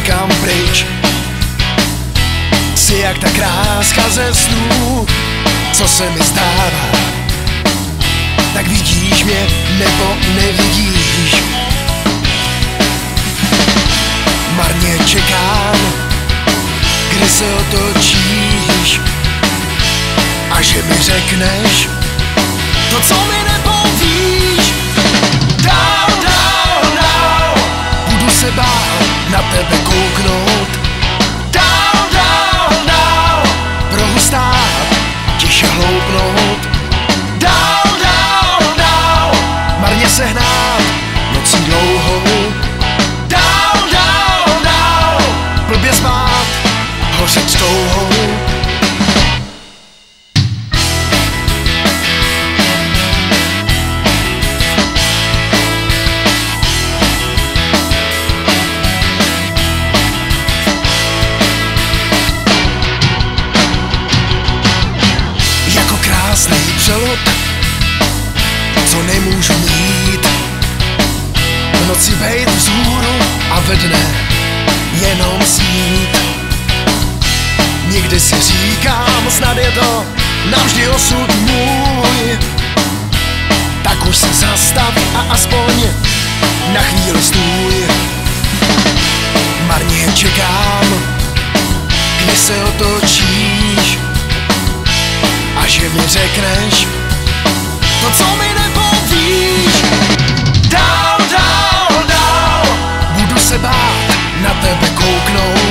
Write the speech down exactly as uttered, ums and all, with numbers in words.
někam pryč. Jsi jak ta kráska ze snů, co se mi stává. Tak vidíš mě, nebo nevidíš. Marně čekám, kdy se otočíš a že mi řekneš to, co mi nepovíš. Dál, dál, dál, budu se bát na tebe kouknout. Dál, dál, dál, prohu stát, tiše hloupnout. Dál, dál, dál, marně se hnát nocí dlouhou. Dál, dál, dál, blbě spát, hořet s touhou. Krásný přelot, co nemůžu mít. V noci bejt vzhůru a ve dne jenom snít. Někdy si říkám, snad je to navždy osud můj. Tak už se zastav a aspoň na chvíli stůj. Marně čekám, kdy se otočíš a že mi řekneš to, co mi nepovíš. Dál, dál, dál, budu se bát na tebe kouknout.